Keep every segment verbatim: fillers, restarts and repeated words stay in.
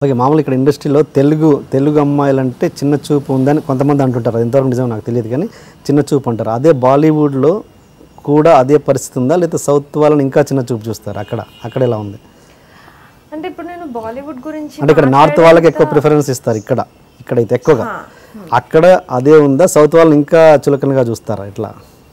Okay, మామూలు ఇక్కడ ఇండస్ట్రీలో తెలుగు తెలుగు అమ్మాయిలంటే చిన్న చూపు ఉందని కొంతమంది అంటుంటారు. అది ఎంతవరకు నిజం నాకు తెలియదు, కానీ చిన్న చూపు అంటారు. అదే బాలీవుడ్లో కూడా అదే పరిస్థితి ఉందా, లేదా సౌత్ వాళ్ళని ఇంకా చిన్న చూపు చూస్తారు? అక్కడ అక్కడ ఎలా ఉంది అంటే ఇప్పుడు నేను బాలీవుడ్ గురించి అంటే ఇక్కడ నార్త్ వాళ్ళకి ఎక్కువ ప్రిఫరెన్స్ ఇస్తారు, ఇక్కడ ఇక్కడైతే ఎక్కువగా. అక్కడ అదే ఉందా, సౌత్ వాళ్ళని ఇంకా చులకనగా చూస్తారా? ఇట్లా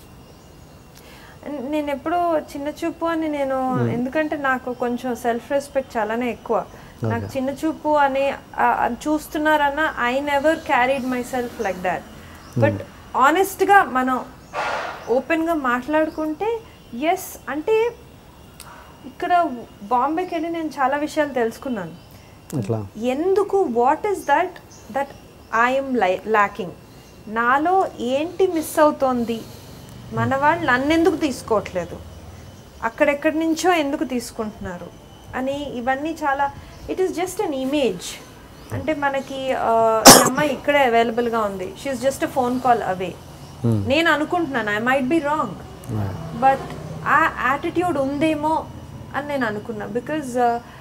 నేను ఎప్పుడు చిన్న చూపు అని నేను, ఎందుకంటే నాకు కొంచెం సెల్ఫ్ రెస్పెక్ట్ చాలానే ఎక్కువ. నాకు చిన్న చూపు అని చూస్తున్నారన్న I never carried myself like that. But ఆనెస్ట్గా మనం ఓపెన్గా మాట్లాడుకుంటే ఎస్, అంటే ఇక్కడ బాంబేకి వెళ్ళి నేను చాలా విషయాలు తెలుసుకున్నాను. ఎందుకు, what is that that I'm lie lacking, నాలో ఏంటి మిస్ అవుతోంది, మన వాళ్ళు నన్నెందుకు తీసుకోవట్లేదు, అక్కడెక్కడి నుంచో ఎందుకు తీసుకుంటున్నారు అని, ఇవన్నీ చాలా. It is just an image. అంటే మనకి ఈ అమ్మాయి ఇక్కడే అవైలబుల్గా ఉంది, she is just a phone call away. నేను అనుకుంటున్నాను, I might be wrong, but ఆ యాటిట్యూడ్ ఉందేమో అని నేను అనుకున్నా. బికాజ్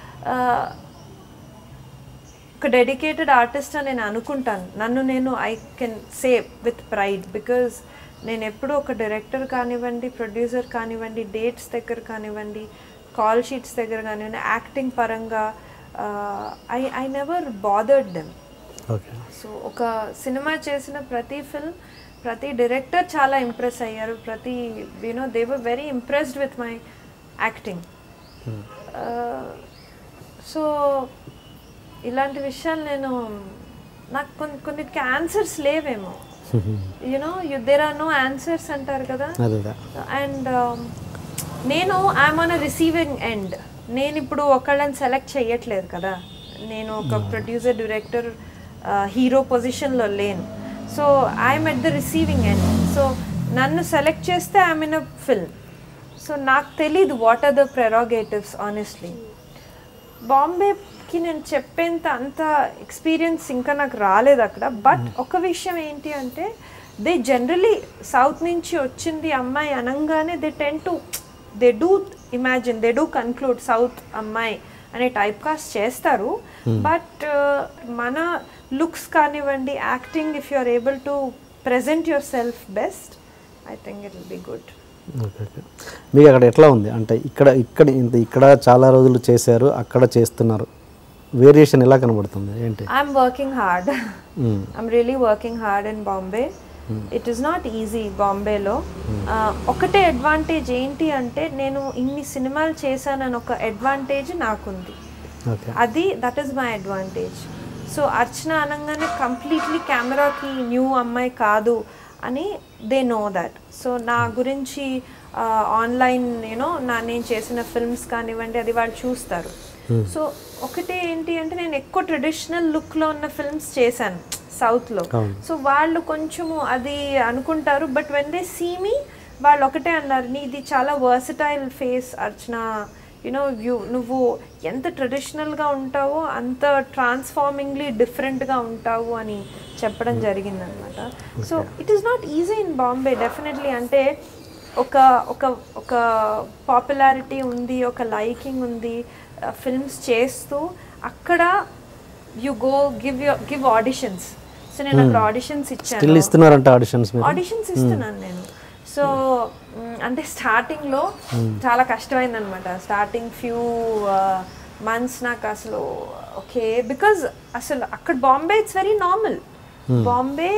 ఒక డెడికేటెడ్ ఆర్టిస్ట్ అని నేను అనుకుంటాను, నన్ను నేను I can say with pride. Because నేను ఎప్పుడూ ఒక డైరెక్టర్ కానివ్వండి, ప్రొడ్యూసర్ కానివ్వండి, డేట్స్ దగ్గర కానివ్వండి, కాల్ షీట్స్ దగ్గర కానివ్వండి, యాక్టింగ్ పరంగా I I never bothered them. So ఒక సినిమా చేసిన ప్రతి ఫిల్మ్, ప్రతి డైరెక్టర్ చాలా ఇంప్రెస్ అయ్యారు. ప్రతి you know they were very impressed with my acting. So ఇలాంటి విషయాలు నేను, నాకు కొన్ని కొన్నిటికి ఆన్సర్స్ లేవేమో, you know there are no answers అంటారు కదా. అండ్ నేను I'm on a receiving end. నేను ఇప్పుడు ఒకళ్ళని సెలెక్ట్ చేయట్లేదు కదా, నేను ఒక ప్రొడ్యూసర్, డైరెక్టర్, హీరో పొజిషన్లో లేను. So I'm at the receiving end. So నన్ను సెలెక్ట్ చేస్తే I'm in a film. So నాకు తెలీదు what are the prerogatives honestly. బాంబేకి నేను చెప్పేంత అంత ఎక్స్పీరియన్స్ ఇంకా నాకు రాలేదు అక్కడ. బట్ ఒక విషయం ఏంటి అంటే, దే జనరలీ సౌత్ నుంచి వచ్చింది అమ్మాయి అనగానే they tend to they do imagine, they do conclude south అమ్మాయి అనే టైప్ కాస్ట్ చేస్తారు. బట్ మన లుక్స్ కానివ్వండి, acting, if you are able to present yourself best, I think it will be good. Okay okay మీకు అక్కడ ఎట్లా ఉంది అంటే, ఇక్కడ ఇక్కడ ఇంత ఇక్కడ చాలా రోజులు చేశారు, అక్కడ చేస్తున్నారు, వేరియేషన్ ఎలా కనబడుతుంది ఏంటి? I'm working hard. I'm really working hard in Bombay. It is not easy బాంబేలో. ఒకటే అడ్వాంటేజ్ ఏంటి అంటే, నేను ఇన్ని సినిమాలు చేశానని ఒక అడ్వాంటేజ్ నాకుంది. అది that is my advantage. So Archana అనగానే కంప్లీట్లీ కెమెరాకి న్యూ అమ్మాయి కాదు అని దే నో దట్. సో నా గురించి ఆన్లైన్ యూనో నా నేను చేసిన ఫిల్మ్స్ కానివ్వండి, అది వాళ్ళు చూస్తారు. సో ఒకటే ఏంటి అంటే, నేను ఎక్కువ ట్రెడిషనల్ లుక్లో ఉన్న ఫిల్మ్స్ చేశాను సౌత్లో. సో వాళ్ళు కొంచెము అది అనుకుంటారు. But when they see me, వాళ్ళు ఒకటే అన్నారు, నీది చాలా versatile face Archana, you know you నువ్వు ఎంత ట్రెడిషనల్గా ఉంటావో అంత ట్రాన్స్ఫార్మింగ్లీ డిఫరెంట్గా ఉంటావు అని చెప్పడం జరిగిందనమాట. So it is not easy in Bombay definitely. అంటే ఒక ఒక ఒక పాపులారిటీ ఉంది, ఒక లైకింగ్ ఉంది, ఫిల్మ్స్ చేస్తూ అక్కడ you go give you give auditions. So నేను అక్కడ ఆడిషన్స్ ఇచ్చాను, ఆడిషన్స్ ఇస్తున్నాను నేను. సో అంటే స్టార్టింగ్లో చాలా కష్టమైందనమాట. స్టార్టింగ్ ఫ్యూ మంత్స్ నాకు అసలు ఓకే, బికాజ్ అసలు అక్కడ Bombay it's very normal. Bombay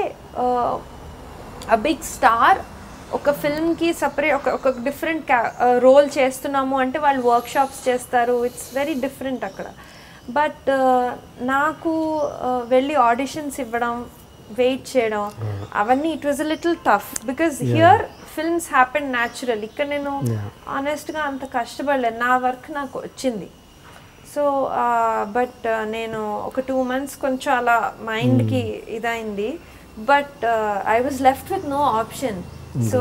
a big star ఒక ఫిల్మ్కి సపరేట్ ఒక ఒక డిఫరెంట్ రోల్ చేస్తున్నాము అంటే వాళ్ళు వర్క్షాప్స్ చేస్తారు, ఇట్స్ వెరీ డిఫరెంట్ అక్కడ. బట్ నాకు వెళ్ళి ఆడిషన్స్ ఇవ్వడం, వెయిట్ చేయడం, అవన్నీ it was a little tough. Because here films happen natural. ఇక్కడ నేను ఆనెస్ట్గా అంత కష్టపడలేదు, నా వర్క్ నాకు వచ్చింది. సో బట్ నేను ఒక టూ మంత్స్ కొంచెం అలా మైండ్కి ఇదైంది. But I was left with no option. So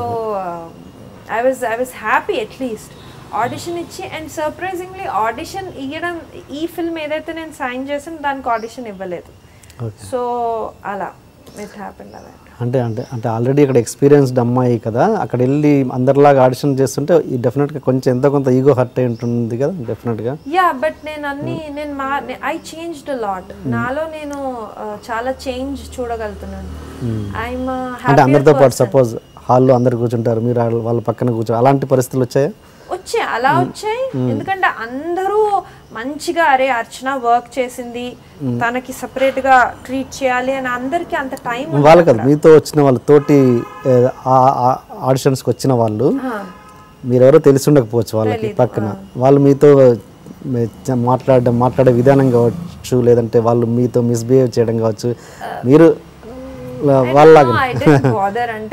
I was I was happy at least audition ఇచ్చి. అండ్ సర్ప్రైజింగ్లీ ఆడిషన్ ఇవ్వడం, ఈ ఫిల్మ్ ఏదైతే నేను సైన్ చేసాను దానికి ఆడిషన్ ఇవ్వలేదు. సో అలా ఇట్ హ్యాపెండ్ లైక్ దట్. అంటే అంటే అంటే ఆల్రెడీ ఇక్కడ ఎక్స్పీరియన్స్డ్ అమ్మాయి కదా, అక్కడ వెళ్ళి అందరిలాగా ఆడిషన్ చేస్తుంటే డెఫినెట్గా కొంచెం ఎంతో కొంత ఈగో హర్ట్ అయి ఉంటుంది కదా డెఫినెట్గా. యా బట్ నేను అన్ని నేను మా ఐ చేంజ్డ్ లాట్. నాలో నేను చాలా చేంజ్ చూడగలుగుతున్నాను. ఐఎమ్ అంటే అందరితో పాటు సపోజ్ హాల్లో అందరు కూర్చుంటారు, మీరు వాళ్ళ పక్కన కూర్చోరు, అలాంటి పరిస్థితులు వచ్చాయా? వచ్చాయి, అలా వచ్చాయి. ఎందుకంటే అందరూ మంచిగా అరే అర్చన వర్క్ చేసింది, తనకి సపరేట్ గా ట్రీట్ చేయాలి అని అందరికి అంత టైం వాళ్ళు కదా మీతో వచ్చిన వాళ్ళు తోటి ఆడిషన్స్కి వచ్చిన వాళ్ళు మీరెవరో తెలిసి ఉండకపోవచ్చు వాళ్ళకి పక్కన, వాళ్ళు మీతో మాట్లాడడం మాట్లాడే విధానం కావచ్చు, లేదంటే వాళ్ళు మీతో మిస్బిహేవ్ చేయడం కావచ్చు, మీరు వాళ్ళలాగా అంటే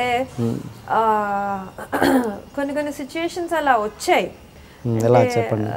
కొన్ని కొన్ని సిచ్యుయేషన్స్ అలా వచ్చాయి. ఎలా చెప్పండి?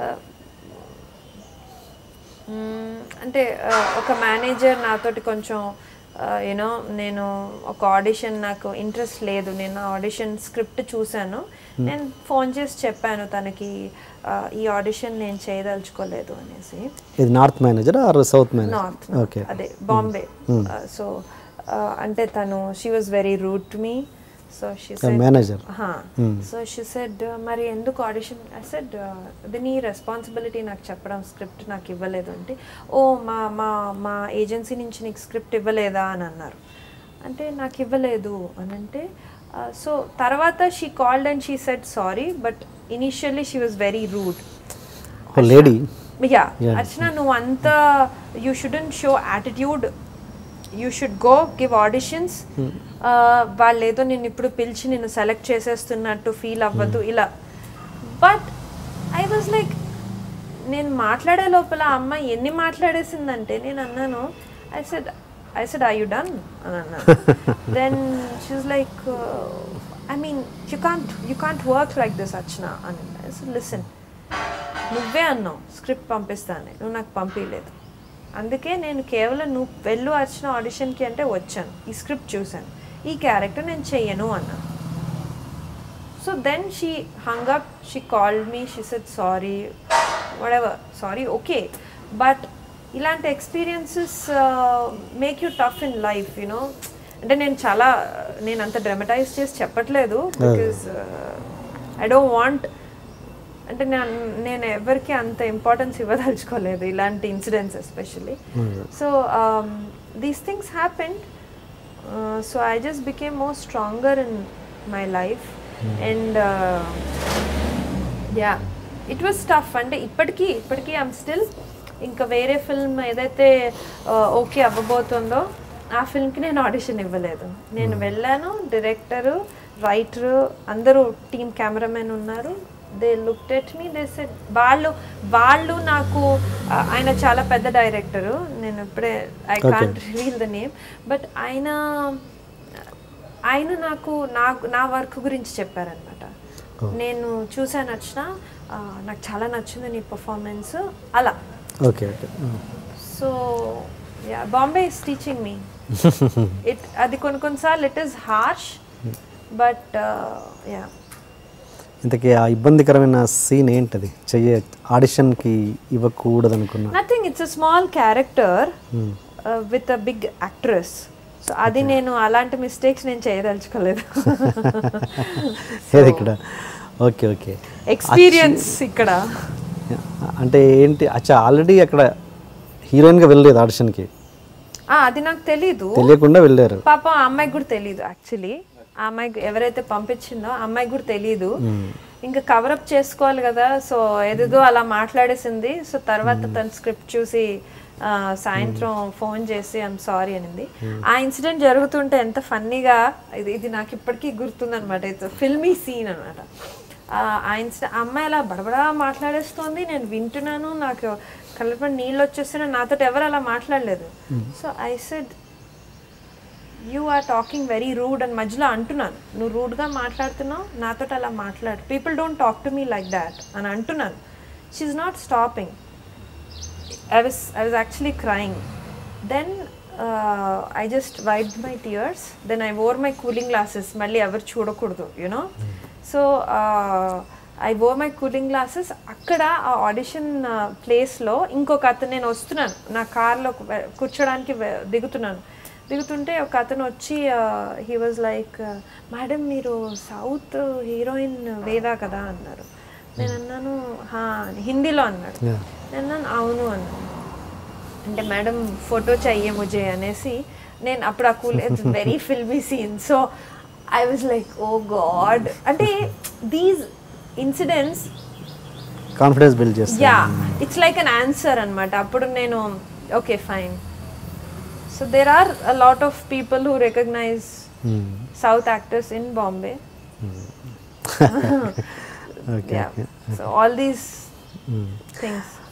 అంటే ఒక మేనేజర్ నాతోటి కొంచెం యూనో నేను ఒక ఆడిషన్ నాకు ఇంట్రెస్ట్ లేదు, నేను ఆడిషన్ స్క్రిప్ట్ చూశాను, నేను ఫోన్ చేసి చెప్పాను తనకి ఈ ఆడిషన్ నేను చేయదలుచుకోలేదు అనేసి. ఇది north manager or south manager? North. Okay, అదే బాంబే. సో అంటే తను she was very rude to me. So she said manager so she said మరి ఎందుకు ఆడిషన్? ఐ సెడ్ అది నీ రెస్పాన్సిబిలిటీ నాకు చెప్పడం, స్క్రిప్ట్ నాకు ఇవ్వలేదు అంటే, ఓ మా మా మా ఏజెన్సీ నుంచి నీకు స్క్రిప్ట్ ఇవ్వలేదా అని అన్నారు. అంటే నాకు ఇవ్వలేదు అని అంటే, సో తర్వాత she called and she said sorry but initially she was very rude. Lady ya Archana నువ్వు అంత you shouldn't show attitude, you should go give auditions. వాళ్ళు ఏదో నేను ఇప్పుడు పిలిచి నేను సెలెక్ట్ చేసేస్తున్నట్టు ఫీల్ అవ్వద్దు ఇలా. బట్ ఐ వాజ్ లైక్ నేను మాట్లాడే లోపల అమ్మాయి ఎన్ని మాట్లాడేసిందంటే నేను అన్నాను, I said I said are you done అని అన్నాను. Then she was like I mean you can't you can't work like this Archana అని. ఐ సెడ్ లిసన్, నువ్వే అన్నావు స్క్రిప్ట్ పంపిస్తాను, నువ్వు నాకు పంపించలేదు, అందుకే నేను కేవలం నువ్వు వెళ్ళు అర్చన ఆడిషన్కి అంటే వచ్చాను, ఈ స్క్రిప్ట్ చూశాను, ఈ క్యారెక్టర్ నేను చెయ్యను అన్నాను. So then she hung up, she called me, she said sorry whatever, sorry okay, but ఇలాంటి experiences make you tough in life you know. అంటే నేను చాలా నేను అంత డ్రామటైజ్ చేసి చెప్పట్లేదు, బికాజ్ ఐ డోంట్ వాంట్, అంటే నేను నేను ఎవరికి అంత ఇంపార్టెన్స్ ఇవ్వదలుచుకోలేదు ఇలాంటి incidents especially. So these things happened, so I just became more stronger in my life and yeah it was tough. అంటే ఇప్పటికీ ఇప్పటికీ ఐఎమ్ స్టిల్ ఇంకా వేరే ఫిల్మ్ ఏదైతే ఓకే అవ్వబోతుందో ఆ ఫిల్మ్కి నేను ఆడిషన్ ఇవ్వలేదు. నేను వెళ్ళాను, డైరెక్టరు, రైటరు అందరూ టీమ్ కెమెరామెన్ ఉన్నారు. They looked at me, they said వాళ్ళు వాళ్ళు నాకు ఆయన చాలా పెద్ద డైరెక్టరు, నేను ఇప్పుడే I can't reveal the name, but ఆయన ఆయన నాకు నాకు నా వర్క్ గురించి చెప్పారనమాట. నేను చూసాను నచ్చిన, నాకు చాలా నచ్చింది నీ పర్ఫార్మెన్స్ అలా. Okay okay. So yeah Bombay is teaching me it. అది కొన్ని కొన్నిసార్లు it is harsh but yeah. ఇంతకీ ఆ ఇబ్బందికరమైన సీన్ ఏంటది చెయ్యే ఆడిషన్కి ఇవ్వకూడదు అనుకున్నా? Nothing, it's a small character with a big actress. So అది నేను అలాంటి మిస్టేక్స్ నేను చేయదలుచుకోలేదు. ఇక్కడ ఓకే ఓకే ఎక్స్పీరియన్స్ ఇక్కడ అంటే ఏంటి? అచ్చా ఆల్రెడీ అక్కడ హీరోయిన్గా వెళ్ళలేదు ఆడిషన్కి? అది నాకు తెలీదు, తెలియకుండా వెళ్ళారు. పాప ఆ అమ్మాయికి కూడా తెలీదు యాక్చువల్లీ. ఆ అమ్మాయికి ఎవరైతే పంపించిందో ఆ అమ్మాయికి కూడా తెలీదు. ఇంకా కవరప్ చేసుకోవాలి కదా, సో ఏదేదో అలా మాట్లాడేసింది. సో తర్వాత తన స్క్రిప్ట్ చూసి సాయంత్రం ఫోన్ చేసి ఐఎమ్ సారీ అనింది. ఆ ఇన్సిడెంట్ జరుగుతుంటే ఎంత ఫన్నీగా, ఇది ఇది నాకు ఇప్పటికీ గుర్తుందనమాట. ఇట్స్ ఫిల్మీ సీన్ అనమాట. ఆ ఇన్సిడెంట్ అమ్మాయి అలా బడబడా మాట్లాడేస్తోంది, నేను వింటున్నాను, నాకు కళ్ళపై నీళ్ళు వచ్చేస్తున్నా, నాతో ఎవరు అలా మాట్లాడలేదు. So I said you are talking very rude అని మధ్యలో అంటున్నాను, నువ్వు రూడ్గా మాట్లాడుతున్నావు, నాతో అలా మాట్లాడు, people don't talk to me like that అని అంటున్నాను. She is not stopping. I was I was actually crying. Then uh, I just wiped my tears. Then I wore my cooling glasses. Malli ever chudakudu, you know. So uh, I wore my cooling glasses. Akkada aa audition uh, place lo inkoka athanu nenu vastunanu na car lo కూర్చోడానికి దిగుతున్నాను. దిగుతుంటే ఒక అతను వచ్చి he was like madam మీరు south heroine Veda కదా అన్నారు. నేను అన్నాను హా హిందీలో అన్నాడు. నేను అన్నాను అవును అన్నాను. అంటే మేడం ఫోటో చెయ్యే ముజే అనేసి నేను అప్పుడు ఆ cool it's very filmy scene. So I was like oh god. అంటే దీస్ ఇన్సిడెంట్స్ కాన్ఫిడెన్స్ బిల్డ్ చేస్తాను. Yeah it's like an answer అనమాట. అప్పుడు నేను okay fine. So there are a lot of people who recognize south actors in Bombay. Okay, Yeah. okay. So all these things.